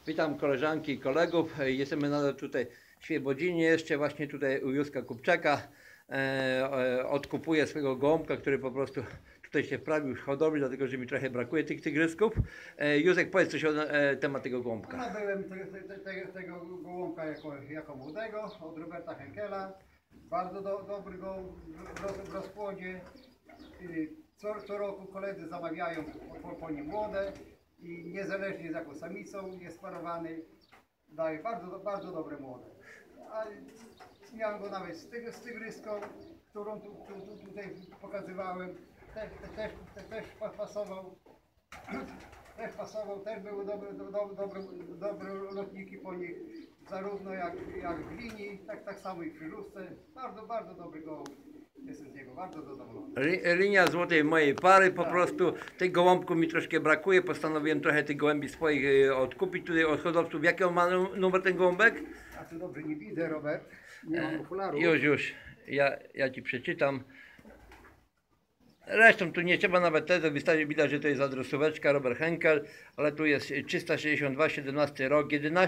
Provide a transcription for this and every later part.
Witam koleżanki i kolegów. Jesteśmy nadal tutaj w Świebodzinie, jeszcze właśnie tutaj u Józka Kupczaka. Odkupuję swojego gołąbka, który po prostu tutaj się wprawił w hodowli, dlatego że mi trochę brakuje tych tygrysków. Józek, powiedz coś na temat tego gołąbka. Nabyłem tego gołąbka jako młodego od Roberta Henkela. Bardzo dobry gołąb w rozpłodzie. Co roku koledzy zamawiają po nim młode i niezależnie z jaką samicą jest parowany, daje bardzo dobre młode. A miałem go nawet z tygryską, którą tutaj pokazywałem, też pasował. Też były dobre lotniki po nich, zarówno jak w linii, tak samo i w krzyżówce. Bardzo dobry gołąb. Jestem z niego bardzo zadowolony. Linia złotej mojej pary, po prostu tych gołąbków mi troszkę brakuje. Postanowiłem trochę tych gołębi swoich odkupić tutaj od hodowców. Jaki on ma numer ten gołąbek? A co dobrze nie widzę, Robert. Nie mam okularów. Już. Ja ci przeczytam. Zresztą tu nie trzeba nawet tego, widać, że to jest adresóweczka Robert Henkel, ale tu jest 362, 17 rok,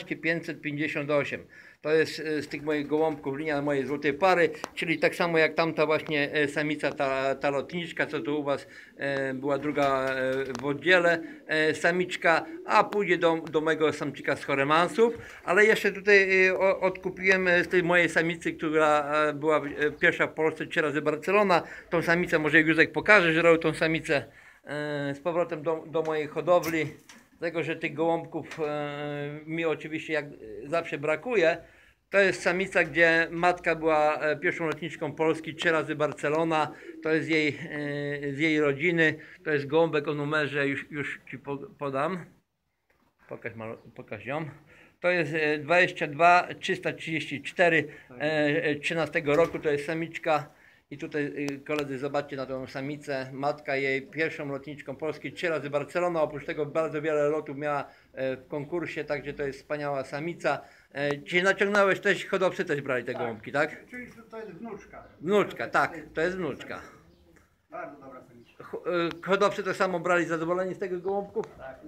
11558. To jest z tych moich gołąbków linia mojej złotej pary, czyli tak samo jak tamta właśnie samica, ta lotniczka, co tu u was była druga w oddziale, samiczka, a pójdzie do mojego samczyka z Horemansów, ale jeszcze tutaj odkupiłem z tej mojej samicy, która była pierwsza w Polsce 3 razy Barcelona. Tą samicę może Józek pokaże, że robił tą samicę z powrotem do mojej hodowli. Dlatego, że tych gołąbków mi oczywiście jak zawsze brakuje. To jest samica, gdzie matka była pierwszą lotniczką Polski, 3 razy Barcelona. To jest z jej rodziny. To jest gołąbek o numerze, już ci podam. Pokaż ją. To jest 22 334 13 roku. To jest samiczka. I tutaj koledzy, zobaczcie na tą samicę, matka jej pierwszą lotniczką Polski, 3 razy Barcelona, oprócz tego bardzo wiele lotów miała w konkursie, także to jest wspaniała samica. Czyli naciągnąłeś też, hodowcy też brali te gołąbki, tak? Czyli to jest wnuczka. Wnuczka, tak, to jest wnuczka. Bardzo dobra samiczka. Hodowcy to samo brali, zadowoleni z tego gołąbków? Tak.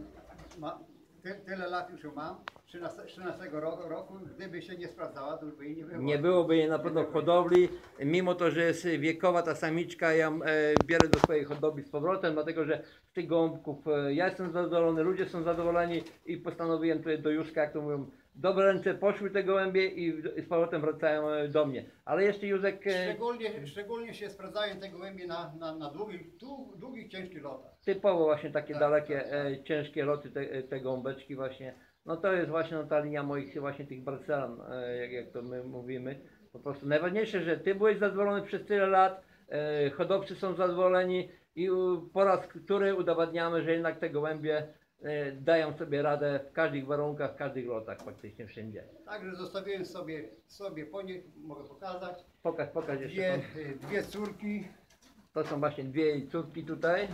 Tyle lat już ją mam. 13 roku, gdyby się nie sprawdzała, to już by jej nie było. Nie byłoby jej na pewno w hodowli, mimo to, że jest wiekowa ta samiczka, ja ją biorę do swojej hodowli z powrotem, dlatego że z tych gołąbków ja jestem zadowolony, ludzie są zadowoleni i postanowiłem tutaj do Józka, jak to mówią, dobre ręce poszły te gołębie i z powrotem wracają do mnie. Ale jeszcze Józek... Szczególnie się sprawdzają te gołębie na długich, ciężkich lotach. Typowo właśnie takie dalekie, ciężkie loty, te gołąbeczki właśnie. No to jest właśnie ta linia moich właśnie tych Barcelan, jak to my mówimy. Po prostu najważniejsze, że ty byłeś zadowolony przez tyle lat, hodowcy są zadowoleni i po raz który udowadniamy, że jednak te gołębie dają sobie radę w każdych warunkach, w każdych lotach, praktycznie wszędzie. Także zostawiłem sobie po niej, mogę pokazać, Pokaż jeszcze. dwie córki. To są właśnie dwie jej córki tutaj.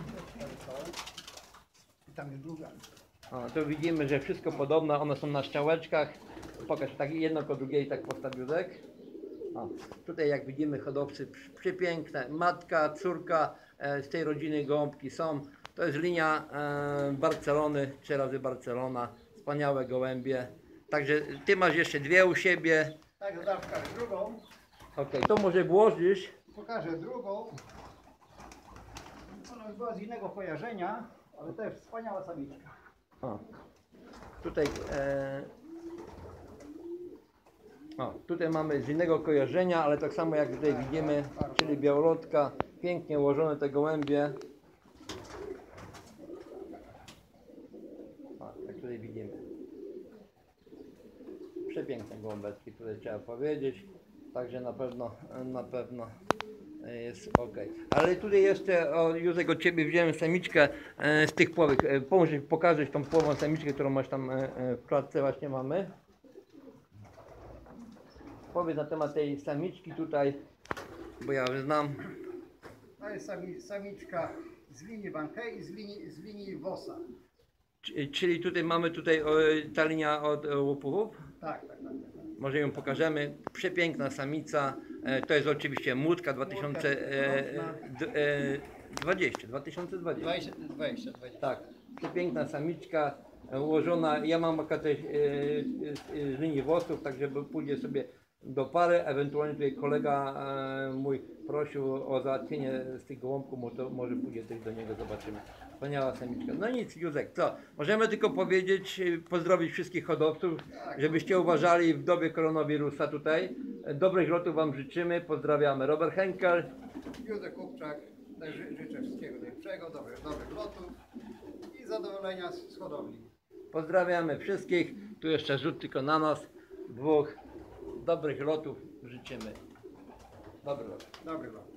Tam jest druga. O, tu widzimy, że wszystko podobne, one są na strzałeczkach. Pokaż tak jedno po drugiej, tak postaw Józek. O, tutaj jak widzimy hodowcy przepiękne, matka, córka, z tej rodziny gołąbki są. To jest linia Barcelony, 3 razy Barcelona, wspaniałe gołębie. Także ty masz jeszcze dwie u siebie. Tak, zaraz pokażę drugą. Okej, to może włożysz. Pokażę drugą. Ona była z innego kojarzenia, ale też wspaniała samiczka. O, tutaj, tutaj mamy z innego kojarzenia, ale tak samo jak tutaj widzimy, czyli białolotka, pięknie ułożone te gołębie. O, jak tutaj widzimy. Przepiękne gołąbeczki, tutaj trzeba powiedzieć, także na pewno jest ok. Ale tutaj jeszcze, Józek, od ciebie wziąłem samiczkę z tych płowek. Pomożesz pokazać tą płową samiczkę, którą masz tam w klatce właśnie mamy. Powiedz na temat tej samiczki tutaj, bo ja już znam. To jest samiczka z linii Bankei i z linii Wosa. Czyli tutaj mamy ta linia od łopuchów? Tak. Może ją pokażemy. Przepiękna samica. To jest oczywiście młódka 2020. Dwadzieścia. Tak, przepiękna samiczka. ułożona. Ja mam akatę linii włosów, tak żeby pójdzie sobie do pary. Ewentualnie tutaj kolega mój prosił o załatwienie z tych gołąbków, może pójdzie też do niego, zobaczymy. Wspaniała samiczka. No nic, Józek, co? Możemy tylko powiedzieć, pozdrowić wszystkich hodowców, żebyście uważali w dobie koronawirusa tutaj. Dobrych lotów Wam życzymy, pozdrawiamy. Robert Henkel. Józef Kupczak, też życzę wszystkiego najlepszego, dobrych lotów i zadowolenia z hodowli. Pozdrawiamy wszystkich. Tu jeszcze rzut tylko na nas. Dwóch dobrych lotów życzymy. Dobry lot. Dobry lot.